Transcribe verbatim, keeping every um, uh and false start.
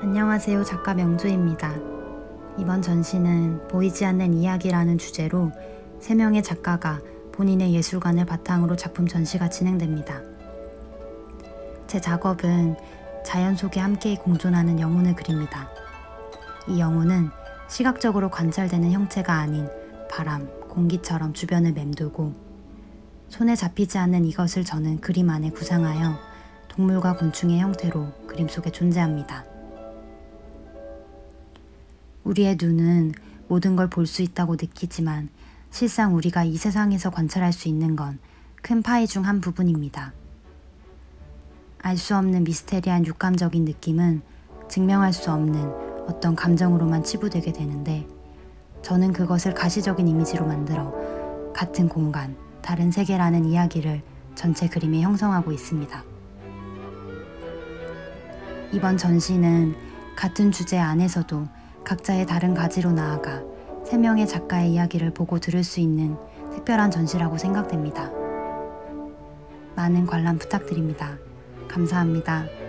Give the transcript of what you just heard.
안녕하세요. 작가 명주입니다. 이번 전시는 보이지 않는 이야기라는 주제로 세 명의 작가가 본인의 예술관을 바탕으로 작품 전시가 진행됩니다. 제 작업은 자연 속에 함께 공존하는 영혼을 그립니다. 이 영혼은 시각적으로 관찰되는 형체가 아닌 바람, 공기처럼 주변을 맴돌고 손에 잡히지 않는 이것을 저는 그림 안에 구상하여 동물과 곤충의 형태로 그림 속에 존재합니다. 우리의 눈은 모든 걸 볼 수 있다고 느끼지만 실상 우리가 이 세상에서 관찰할 수 있는 건 큰 파이 중 한 부분입니다. 알 수 없는 미스테리한 육감적인 느낌은 증명할 수 없는 어떤 감정으로만 치부되게 되는데 저는 그것을 가시적인 이미지로 만들어 같은 공간, 다른 세계라는 이야기를 전체 그림에 형성하고 있습니다. 이번 전시는 같은 주제 안에서도 각자의 다른 가지로 나아가 세 명의 작가의 이야기를 보고 들을 수 있는 특별한 전시라고 생각됩니다. 많은 관람 부탁드립니다. 감사합니다.